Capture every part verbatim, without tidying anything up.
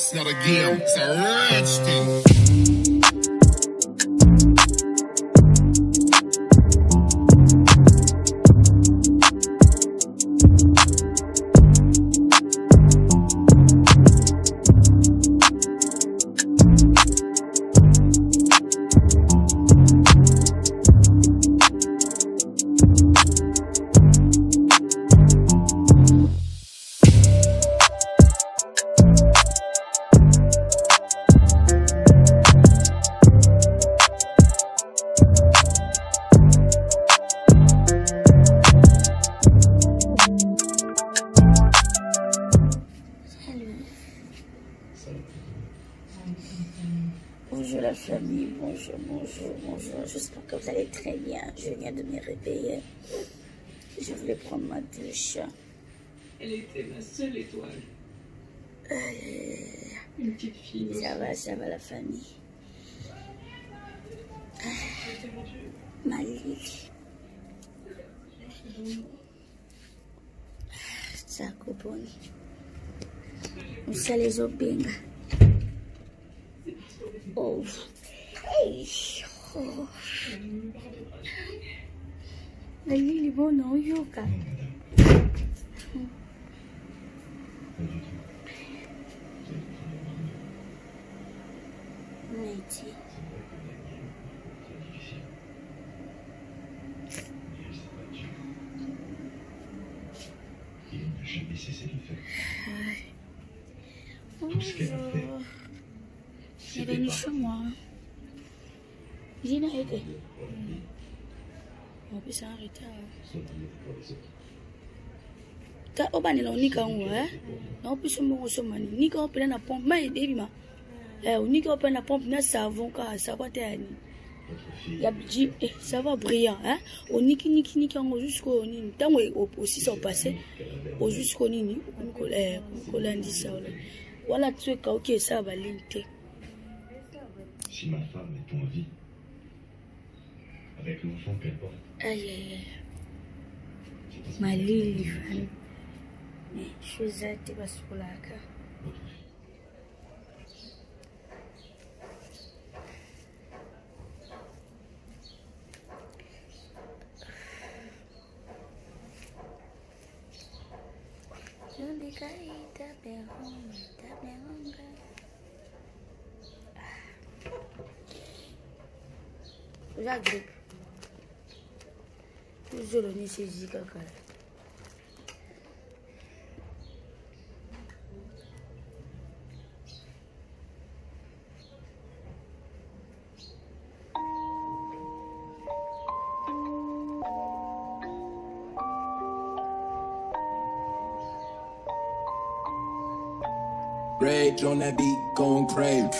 It's not a game, it's a rich thing. Bonjour la famille, bonjour, bonjour, bonjour. J'espère que vous allez très bien. Je viens de me réveiller. Je voulais prendre ma douche. Elle était ma seule étoile. Euh, Une petite fille. ça va, ça va la famille. Ma Lily. Ça coupone. On sait les obénga. Oh, hey, oh. La Lily bona uyoka. Neti. Il n'a jamais cessé de le faire. Bonjour. Tout ce qu'elle a fait. Il est venu chez moi. Il n'a été. On peut s'arrêter. Quand on va aller au Nika, on peut se mourir au mani. Nika, on peut aller à la pompe. Mais, baby, ma. On Nika, on peut aller à la pompe. N'a savon, car ça va t'aider. Il y a dit, ça va brillant, hein. On Niki, Niki, Niki, on jusqu'au Nini. Tant qu'on aussi s'en passer, au jusqu'au Nini, on a dit ça. Voilà, tu es ok, ça va l'inter. Si ma femme est en vie, avec l'enfant qu'elle porte. Aïe, aïe, aïe. Ma Lily, fan. Je suis zate parce que là, já gripe. Juro nesse zica, cara. Rage on that beat, going crazy.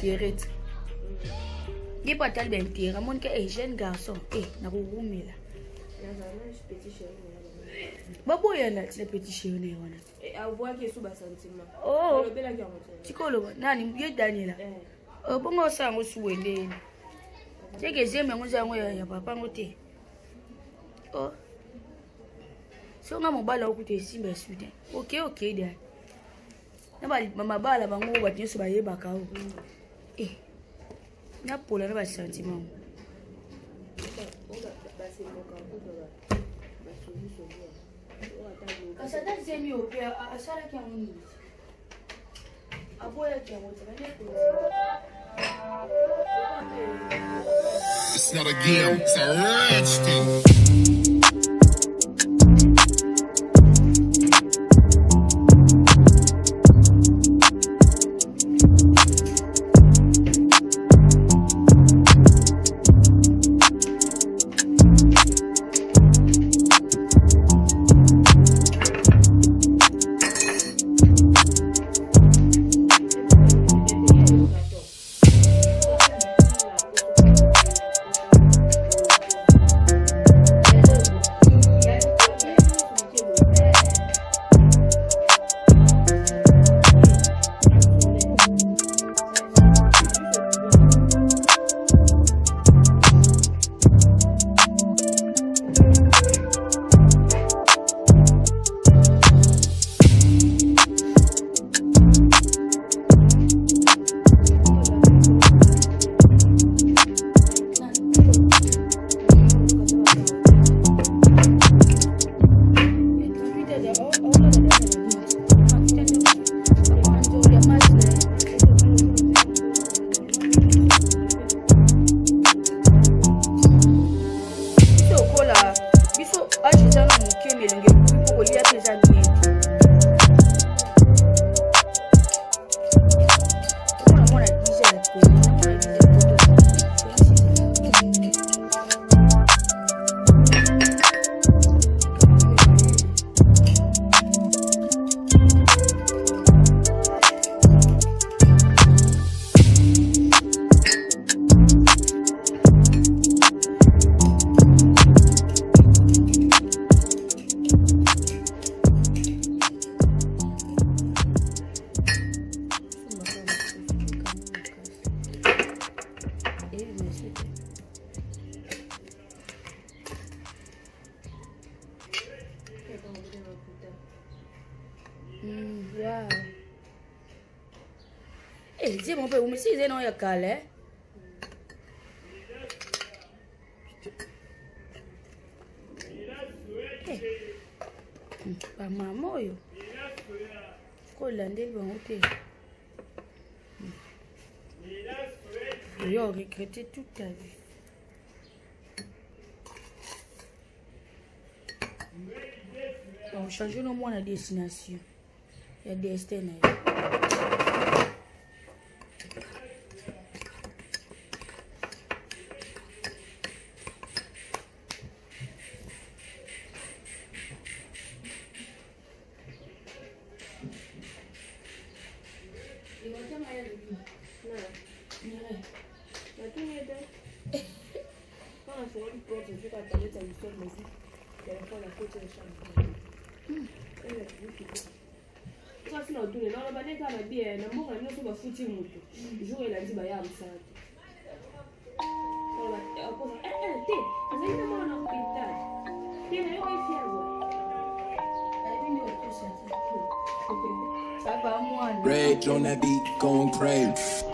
intérêt. Il pas tellement d'intérêt. Mon que est jeune garçon. Eh, n'a pas roumé là. Babo yana le petit chéri wana. Et avoir qui sous bas sentiment. Oh. Tikolo nani ye Daniela. Oh bongo sango suwende. Teke zeme ngoza ngo ya papa ngote. Oh. So nga mobala okuti simba sude. Okay okay dia. Na ba mama bala bango ba tinso ba yeba ka o. Eh. Na pola na ba sentiment. Kasada zemi o pia asara ki amuni. Aboya ki amuni ne ko. It's not a game, it's a rich thing. Yeah. Eh, c'est mon père, mais si c'est non, il y a calé. Pas maman, yo. Faut l'ander le bon côté. Yo, regretté toute ta vie. On change no moins la destination. Il y a des destinés. Rage on that beat, going crazy.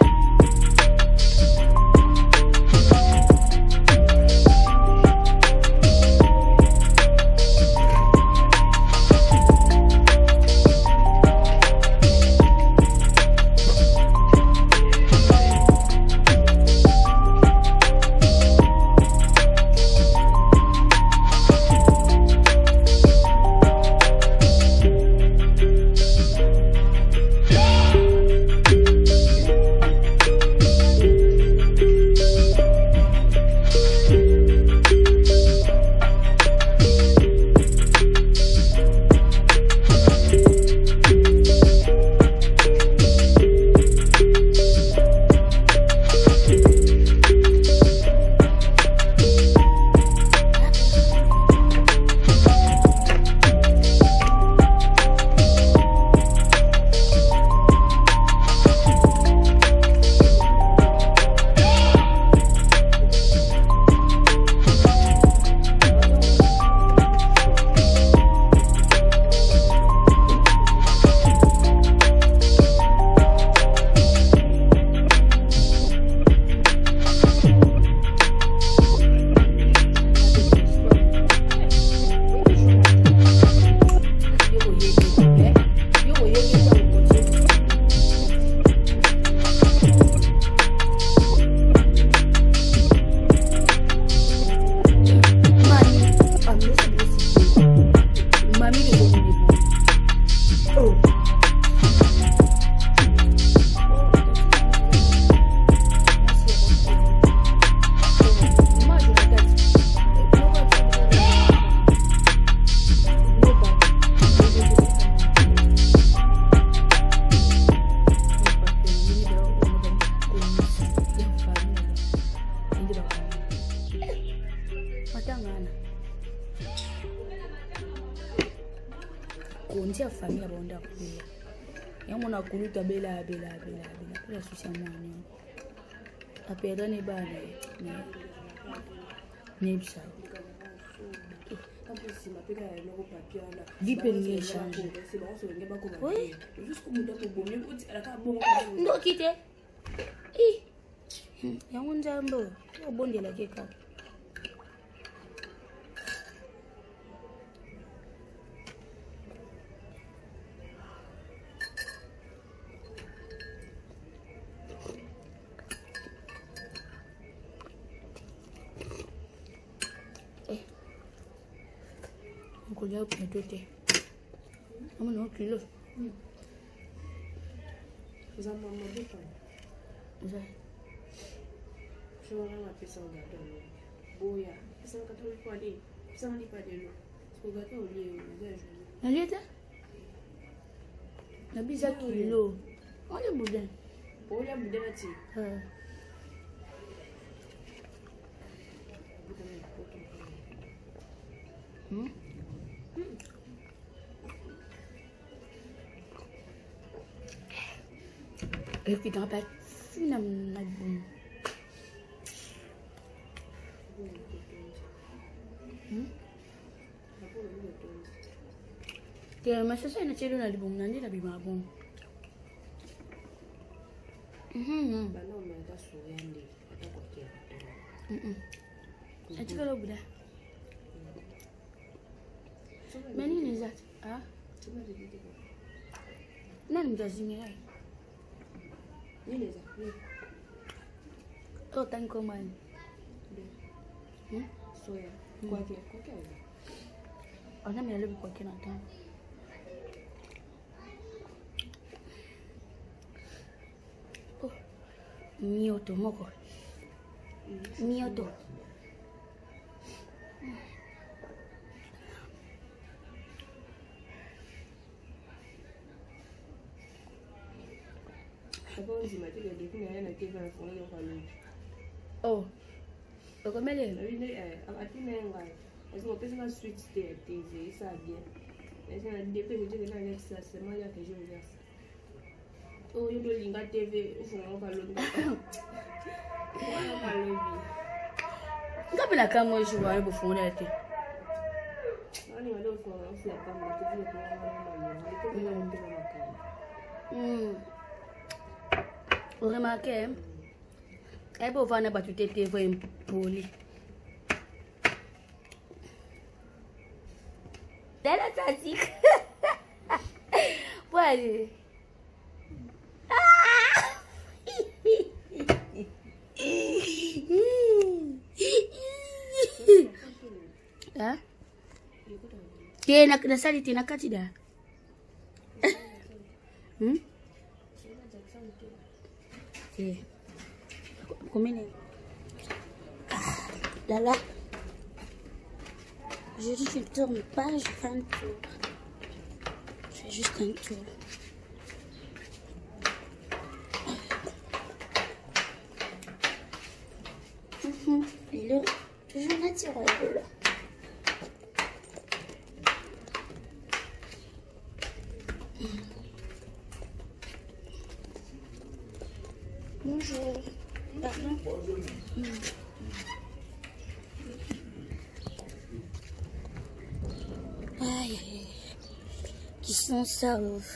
Matangana. Konti ya famille abonda kuya. Yango na kuluta bela bela bela bela. Pela sucia mwana. Apera ne bana ne. Nebsa. Vipe ni échange. Oui. Ndo kite. Eh. Yango njambo. Obondela keka. Vous avez pris tout est. On a un kilo. Vous avez maman de pain. Vous avez. Je vais avoir un peu de gâteau. Boya. C'est un gâteau de poêlée. C'est un pas de l'eau. C'est un gâteau au lieu. La liette? La bizarre kilo. On est boudin. Boya boudin là-dessus. Euh. Hmm? Et puis dans la finalement bon. Que mais ça c'est une cellule na bon nandi la bima bon. Mhm. Bah non mais ta souriande, ta côté. Mhm. Est-ce que le boudin? Mais ni les autres, ah? Non, nous avons dit Ni les autres. Oh, t'as une commande. Hmm? Soya. Quoi qu'il y a, quoi qu'il y a. On a mis le quoi qu'il y a dans Oh, mioto, moko. Mioto. Oh, lo come le? Est-ce qu'on peut faire sweet stay T V ça bien. Est-ce qu'on a des petits que dans l'extra c'est moi que je verse. Oh, yo do linga T V au fond on va le. On va le bi. Ngapi na kama je vois au fond là té. Ani wale au fond on se pas mais tu dis que on va le. Hmm. Vous remarquez, elle peut voir n'importe T V poli. C'est la statique. Voilà. Ah. Tena na sali tena kati da. Hmm? Eh. Combien? Là là. Je dis je ne tourne pas, je fais un tour. Je fais juste un tour. Mmh. Et là, toujours naturel. Bonjour. Pardon. Mmh. Aïe, aïe, qui sont ça,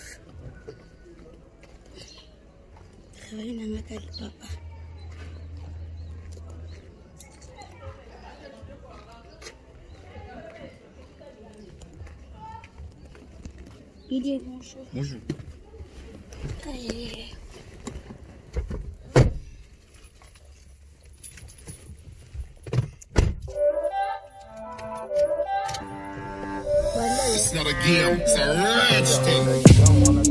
travailler dans ma tête, papa. Il dit bonjour. Bonjour. Aïe, aïe, aïe. It's not a game, it's a rich thing.